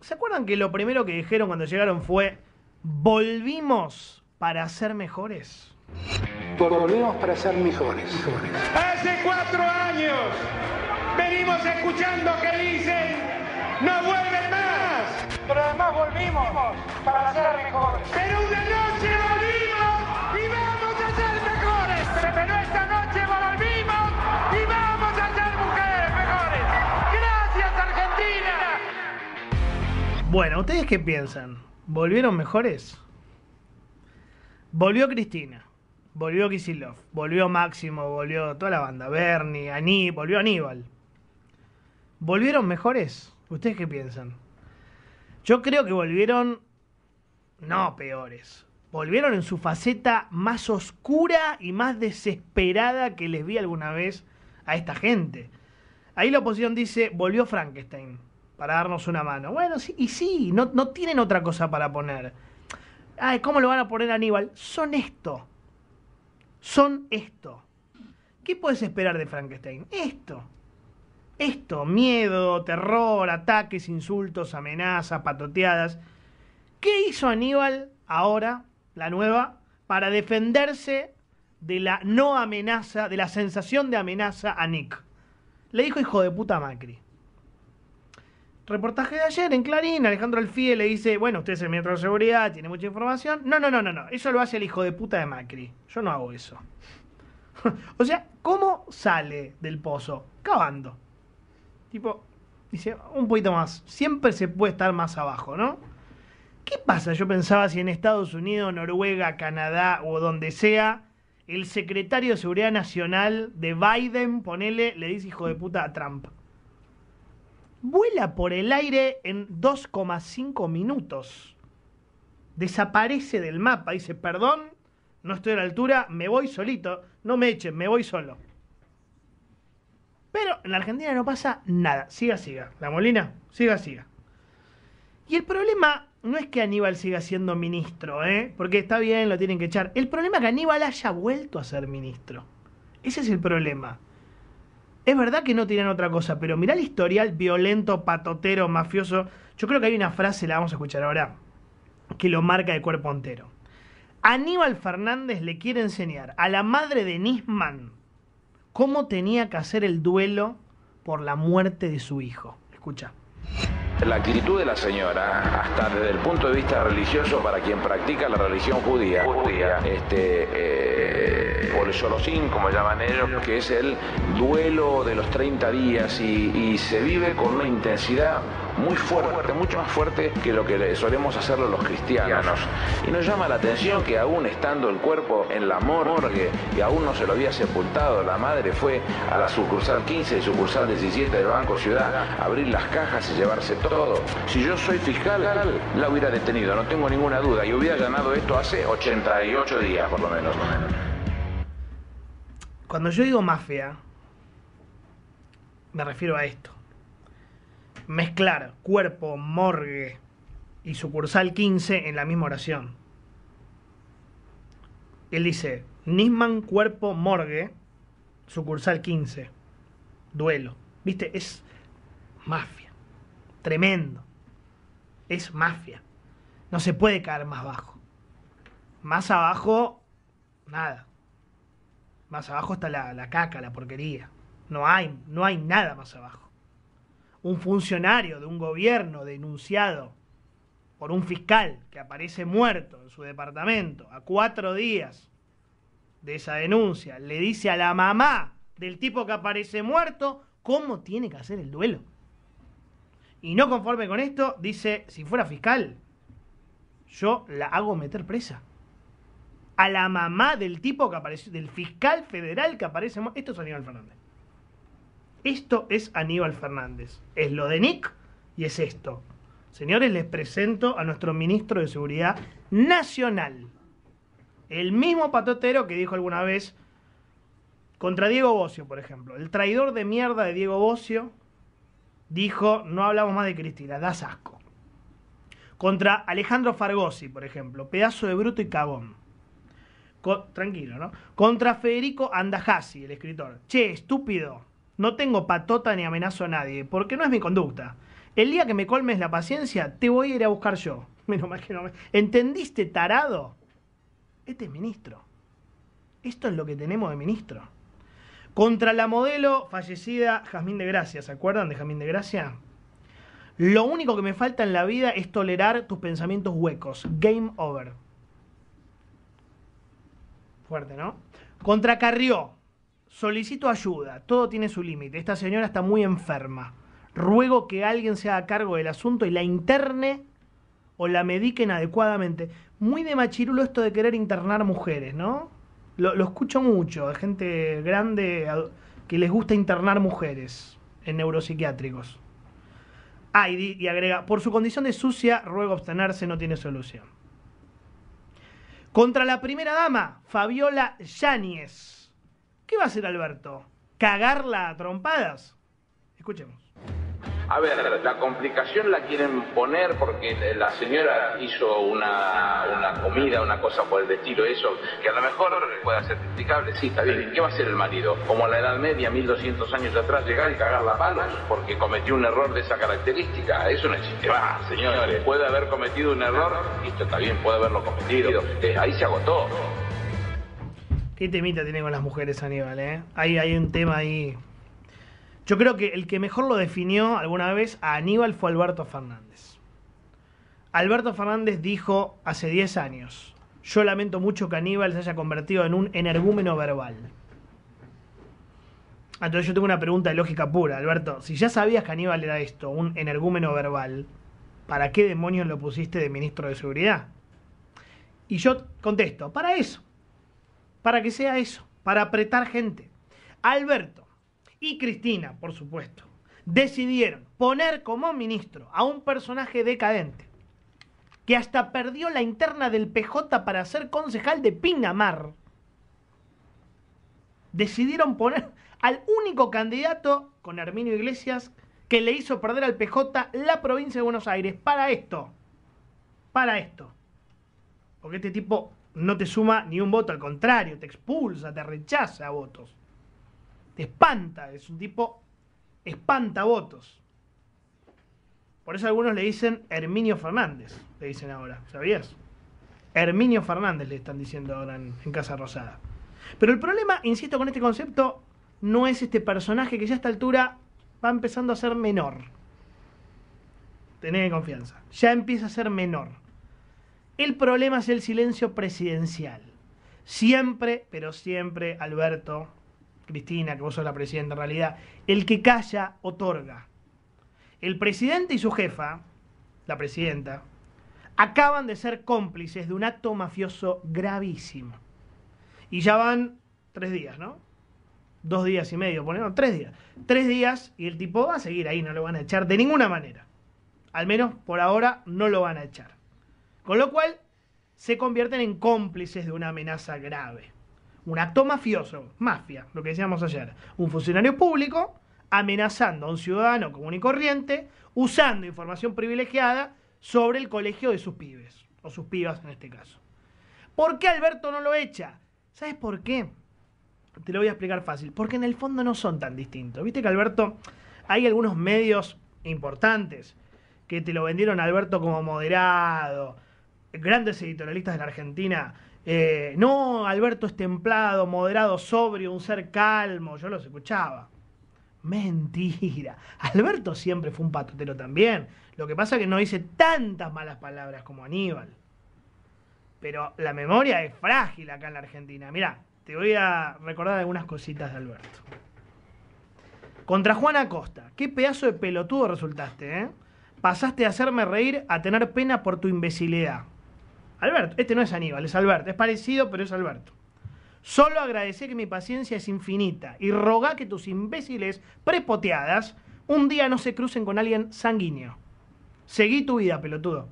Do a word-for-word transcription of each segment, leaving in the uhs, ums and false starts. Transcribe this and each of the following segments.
¿Se acuerdan que lo primero que dijeron cuando llegaron fue volvimos para ser mejores? Volvemos para ser mejores. Hace cuatro años venimos escuchando que dicen no vuelven más. Pero además volvimos para ser mejores. Pero una noche volvimos y vamos a ser mejores. Pero esta noche volvimos y vamos a ser mujeres mejores. Gracias, Argentina. Bueno, ¿ustedes qué piensan? ¿Volvieron mejores? Volvió Cristina, volvió Kicillof, volvió Máximo, volvió toda la banda, Bernie, Aní, volvió Aníbal. ¿Volvieron mejores? ¿Ustedes qué piensan? Yo creo que volvieron, no peores, volvieron en su faceta más oscura y más desesperada que les vi alguna vez a esta gente. Ahí la oposición dice, volvió Frankenstein para darnos una mano. Bueno, sí, y sí, no, no tienen otra cosa para poner. Ay, ¿cómo lo van a poner a Aníbal? Son esto. Son esto. ¿Qué puedes esperar de Frankenstein? Esto. Esto, miedo, terror, ataques, insultos, amenazas, patoteadas. ¿Qué hizo Aníbal ahora, la nueva, para defenderse de la no amenaza, de la sensación de amenaza a Nick? Le dijo hijo de puta a Macri. Reportaje de ayer en Clarín, Alejandro Alfie le dice, bueno, usted es el ministro de Seguridad, tiene mucha información. No, no, no, no, no, eso lo hace el hijo de puta de Macri. Yo no hago eso. O sea, ¿cómo sale del pozo? Cavando. Tipo, dice, un poquito más. Siempre se puede estar más abajo, ¿no? ¿Qué pasa? Yo pensaba si en Estados Unidos, Noruega, Canadá o donde sea, el secretario de Seguridad Nacional de Biden, ponele, le dice hijo de puta a Trump. Vuela por el aire en dos coma cinco minutos. Desaparece del mapa. Dice, perdón, no estoy a la altura, me voy solito. No me echen, me voy solo. Pero en la Argentina no pasa nada. Siga, siga. La Molina, siga, siga. Y el problema no es que Aníbal siga siendo ministro, ¿eh? Porque está bien, lo tienen que echar. El problema es que Aníbal haya vuelto a ser ministro. Ese es el problema. Es verdad que no tienen otra cosa, pero mirá el historial violento, patotero, mafioso. Yo creo que hay una frase, la vamos a escuchar ahora, que lo marca de cuerpo entero. Aníbal Fernández le quiere enseñar a la madre de Nisman cómo tenía que hacer el duelo por la muerte de su hijo. Escucha. La actitud de la señora, hasta desde el punto de vista religioso, para quien practica la religión judía, judía este, eh, o el Sholosín, como llaman ellos, que es el duelo de los treinta días, y, y se vive con una intensidad muy fuerte, mucho más fuerte que lo que solemos hacerlo los cristianos. Y nos llama la atención que aún estando el cuerpo en la morgue y aún no se lo había sepultado, la madre fue a la sucursal quince y sucursal diecisiete del Banco Ciudad a abrir las cajas y llevarse todo. Si yo soy fiscal, la hubiera detenido, no tengo ninguna duda, y hubiera ganado esto hace ochenta y ocho días por lo menos. Cuando yo digo mafia, me refiero a esto. Mezclar cuerpo, morgue y sucursal quince en la misma oración. Él dice, Nisman, cuerpo, morgue, sucursal quince, duelo. ¿Viste? Es mafia. Tremendo. Es mafia. No se puede caer más bajo. Más abajo, nada. Más abajo está la, la caca, la porquería. No hay, no hay nada más abajo. Un funcionario de un gobierno denunciado por un fiscal que aparece muerto en su departamento a cuatro días de esa denuncia, le dice a la mamá del tipo que aparece muerto cómo tiene que hacer el duelo. Y no conforme con esto, dice, si fuera fiscal, yo la hago meter presa. A la mamá del tipo que apareció, del fiscal federal que aparece muerto. Esto es Aníbal Fernández. Esto es Aníbal Fernández. Es lo de Nick y es esto. Señores, les presento a nuestro ministro de Seguridad Nacional. El mismo patotero que dijo alguna vez contra Diego Bossio, por ejemplo. El traidor de mierda de Diego Bossio dijo, no hablamos más de Cristina, das asco. Contra Alejandro Fargosi, por ejemplo, pedazo de bruto y cagón. Con, tranquilo, ¿no? Contra Federico Andajasi, el escritor. Che, estúpido. No tengo patota ni amenazo a nadie, porque no es mi conducta. El día que me colmes la paciencia, te voy a ir a buscar yo. Menos mal que no me... ¿Entendiste, tarado? Este es ministro. Esto es lo que tenemos de ministro. Contra la modelo fallecida Jazmín de Gracia. ¿Se acuerdan de Jazmín de Gracia? Lo único que me falta en la vida es tolerar tus pensamientos huecos. Game over. Fuerte, ¿no? Contra Carrió. Solicito ayuda. Todo tiene su límite. Esta señora está muy enferma. Ruego que alguien se haga cargo del asunto y la interne o la mediquen adecuadamente. Muy de machirulo esto de querer internar mujeres, ¿no? Lo, lo escucho mucho, de gente grande que les gusta internar mujeres en neuropsiquiátricos. Ah, y, y agrega, por su condición de sucia, ruego abstenerse, no tiene solución. Contra la primera dama, Fabiola Yáñez. ¿Qué va a hacer Alberto? ¿Cagarla a trompadas? Escuchemos. A ver, la complicación la quieren poner porque la señora hizo una, una comida, una cosa por el estilo, eso, que a lo mejor puede ser criticable, sí, está bien. ¿Qué va a hacer el marido? Como en la Edad Media, mil doscientos años atrás, llegar y cagar la palos porque cometió un error de esa característica. Eso no existe más, señores. Puede haber cometido un error, y esto está bien, puede haberlo cometido. Eh, ahí se agotó. ¿Qué temita tiene con las mujeres, Aníbal, eh? Hay, hay un tema ahí... Yo creo que el que mejor lo definió alguna vez a Aníbal fue Alberto Fernández. Alberto Fernández dijo hace diez años, yo lamento mucho que Aníbal se haya convertido en un energúmeno verbal. Entonces yo tengo una pregunta de lógica pura, Alberto. Si ya sabías que Aníbal era esto, un energúmeno verbal, ¿para qué demonios lo pusiste de ministro de Seguridad? Y yo contesto, para eso. Para que sea eso, para apretar gente. Alberto y Cristina, por supuesto, decidieron poner como ministro a un personaje decadente que hasta perdió la interna del P J para ser concejal de Pinamar. Decidieron poner al único candidato, con Herminio Iglesias, que le hizo perder al P J la provincia de Buenos Aires. Para esto. Para esto. Porque este tipo no te suma ni un voto, al contrario, te expulsa, te rechaza votos. Te espanta, es un tipo espanta votos. Por eso algunos le dicen Herminio Fernández, le dicen ahora, ¿sabías? Herminio Fernández le están diciendo ahora en, en Casa Rosada. Pero el problema, insisto con este concepto, no es este personaje que ya a esta altura va empezando a ser menor. Tené confianza, ya empieza a ser menor. El problema es el silencio presidencial. Siempre, pero siempre, Alberto... Cristina, que vos sos la presidenta en realidad, el que calla otorga. El presidente y su jefa, la presidenta, acaban de ser cómplices de un acto mafioso gravísimo. Y ya van tres días, ¿no? Dos días y medio, ponemos, tres días. Tres días y el tipo va a seguir ahí, no lo van a echar de ninguna manera. Al menos por ahora no lo van a echar. Con lo cual se convierten en cómplices de una amenaza grave. Un acto mafioso, mafia, lo que decíamos ayer. Un funcionario público amenazando a un ciudadano común y corriente, usando información privilegiada sobre el colegio de sus pibes, o sus pibas en este caso. ¿Por qué Alberto no lo echa? ¿Sabes por qué? Te lo voy a explicar fácil. Porque en el fondo no son tan distintos. Viste que Alberto, hay algunos medios importantes que te lo vendieron a Alberto como moderado, grandes editorialistas de la Argentina. Eh, no, Alberto es templado, moderado, sobrio, un ser calmo. Yo los escuchaba. Mentira. Alberto siempre fue un patotero también. Lo que pasa es que no dice tantas malas palabras como Aníbal. Pero la memoria es frágil acá en la Argentina. Mirá, te voy a recordar algunas cositas de Alberto. Contra Juan Acosta. Qué pedazo de pelotudo resultaste, ¿eh? Pasaste de hacerme reír a tener pena por tu imbecilidad. Alberto, este no es Aníbal, es Alberto. Es parecido, pero es Alberto. Solo agradecé que mi paciencia es infinita y rogá que tus imbéciles prepoteadas un día no se crucen con alguien sanguíneo. Seguí tu vida, pelotudo.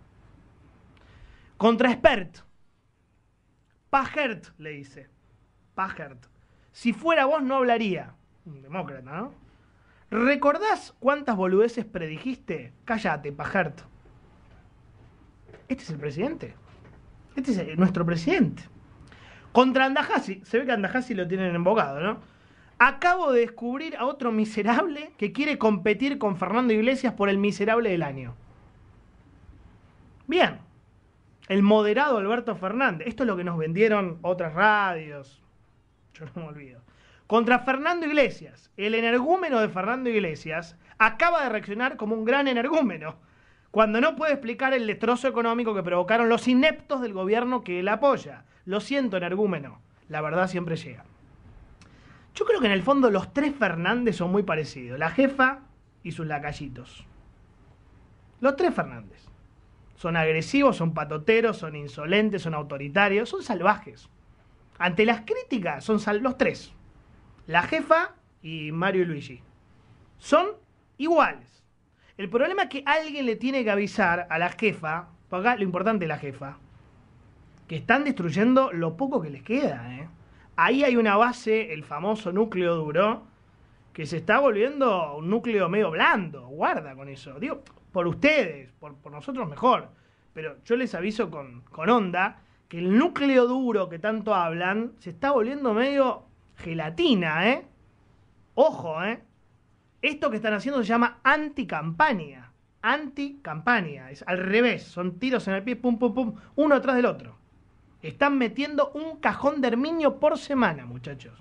Contra Espert. Pajert, le dice. Pajert. Si fuera vos no hablaría. Un demócrata, ¿no? ¿Recordás cuántas boludeces predijiste? Cállate, Pajert. Este es el presidente. Este es el, nuestro presidente. Contra Andajasi. Se ve que Andajasi lo tienen embocado, ¿no? Acabo de descubrir a otro miserable que quiere competir con Fernando Iglesias por el miserable del año. Bien. El moderado Alberto Fernández. Esto es lo que nos vendieron otras radios. Yo no me olvido. Contra Fernando Iglesias. El energúmeno de Fernando Iglesias acaba de reaccionar como un gran energúmeno, cuando no puede explicar el destrozo económico que provocaron los ineptos del gobierno que él apoya. Lo siento, energúmeno. La verdad siempre llega. Yo creo que en el fondo los tres Fernández son muy parecidos. La jefa y sus lacayitos. Los tres Fernández. Son agresivos, son patoteros, son insolentes, son autoritarios, son salvajes. Ante las críticas son sal- los tres. La jefa y Mario y Luigi. Son iguales. El problema es que alguien le tiene que avisar a la jefa, porque acá lo importante es la jefa, que están destruyendo lo poco que les queda, ¿eh? Ahí hay una base, el famoso núcleo duro, que se está volviendo un núcleo medio blando. Guarda con eso. Digo, por ustedes, por, por nosotros mejor. Pero yo les aviso con, con onda que el núcleo duro que tanto hablan se está volviendo medio gelatina, ¿eh? Ojo, ¿eh? Esto que están haciendo se llama anticampaña. Anticampaña. Es al revés. Son tiros en el pie, pum, pum, pum, uno atrás del otro. Están metiendo un cajón de Herminio por semana, muchachos.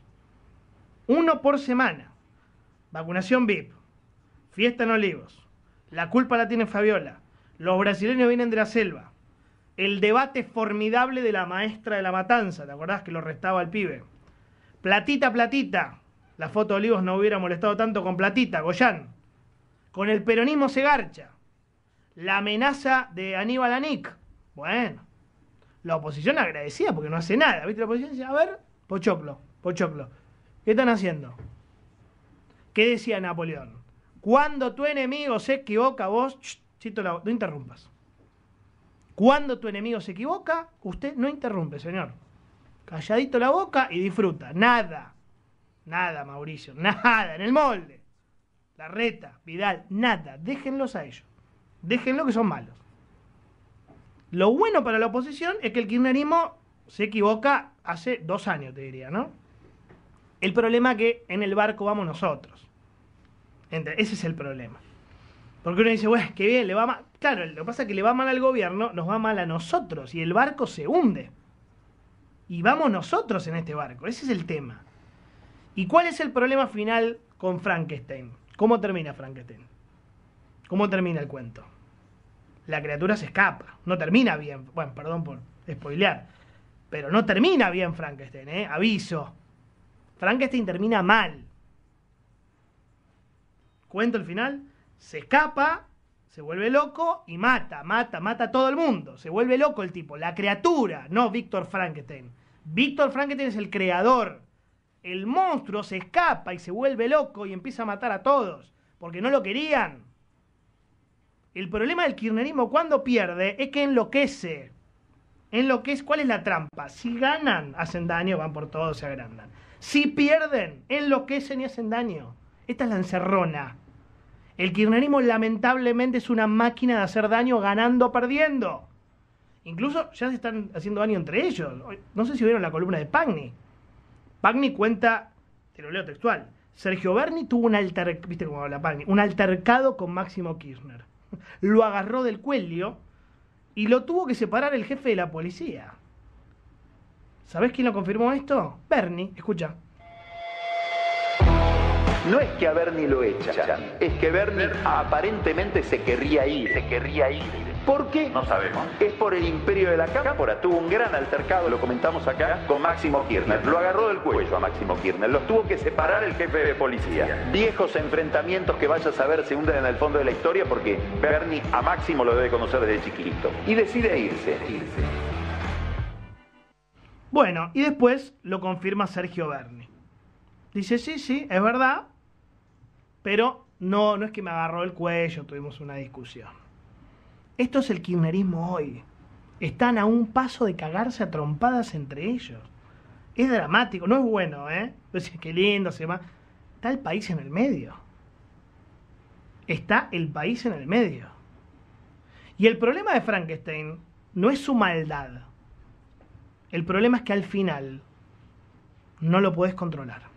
Uno por semana. Vacunación V I P. Fiesta en Olivos. La culpa la tiene Fabiola. Los brasileños vienen de la selva. El debate formidable de la maestra de la matanza. ¿Te acordás que lo restaba al pibe? Platita, platita. La foto de Olivos no hubiera molestado tanto con platita, Goyán. Con el peronismo se garcha. La amenaza de Aníbal Anic. Bueno. La oposición agradecida porque no hace nada. ¿Viste? La oposición dice, a ver, pochoclo, pochoclo. ¿Qué están haciendo? ¿Qué decía Napoleón? Cuando tu enemigo se equivoca, vos, ch, chito la, no interrumpas. Cuando tu enemigo se equivoca, usted no interrumpe, señor. Calladito la boca y disfruta. Nada. Nada, Mauricio. Nada. En el molde. Larreta, Vidal, nada. Déjenlos a ellos. Déjenlo que son malos. Lo bueno para la oposición es que el kirchnerismo se equivoca hace dos años, te diría, ¿no? El problema es que en el barco vamos nosotros. Ese es el problema. Porque uno dice, bueno, qué bien, le va mal. Claro, lo que pasa es que le va mal al gobierno, nos va mal a nosotros y el barco se hunde. Y vamos nosotros en este barco, ese es el tema. ¿Y cuál es el problema final con Frankenstein? ¿Cómo termina Frankenstein? ¿Cómo termina el cuento? La criatura se escapa, no termina bien. Bueno, perdón por spoilear, pero no termina bien Frankenstein, ¿eh? Aviso. Frankenstein termina mal. Cuento el final. Se escapa, se vuelve loco y mata, mata, mata a todo el mundo. Se vuelve loco el tipo, la criatura, no Víctor Frankenstein. Víctor Frankenstein es el creador. El monstruo se escapa y se vuelve loco y empieza a matar a todos, porque no lo querían. El problema del kirchnerismo cuando pierde es que enloquece. Enloquece. ¿Cuál es la trampa? Si ganan, hacen daño, van por todo, se agrandan. Si pierden, enloquecen y hacen daño. Esta es la encerrona. El kirchnerismo lamentablemente es una máquina de hacer daño ganando o perdiendo. Incluso ya se están haciendo daño entre ellos. No sé si vieron la columna de Pagni. Pagni cuenta, te lo leo textual, Sergio Berni tuvo un altercado, ¿viste cómo habla Pagni? Un altercado con Máximo Kirchner. Lo agarró del cuello y lo tuvo que separar el jefe de la policía. ¿Sabés quién lo confirmó esto? Berni, escucha. No es que a Berni lo echan, es que Berni aparentemente se querría ir, se querría ir. ¿Por qué? No sabemos. Es por el imperio de la cámpora. Tuvo un gran altercado, lo comentamos acá, con Máximo Kirchner. Lo agarró del cuello a Máximo Kirchner. Los tuvo que separar el jefe de policía. Viejos enfrentamientos que vaya a saber se hunden en el fondo de la historia porque Berni a Máximo lo debe conocer desde chiquito. Y decide irse. irse. Bueno, y después lo confirma Sergio Berni. Dice, sí, sí, es verdad, pero no, no es que me agarró el cuello, tuvimos una discusión. Esto es el kirchnerismo hoy. Están a un paso de cagarse a trompadas entre ellos. Es dramático, no es bueno, ¿eh? Entonces, qué lindo, se va. Está el país en el medio. Está el país en el medio. Y el problema de Frankenstein no es su maldad. El problema es que al final no lo podés controlar.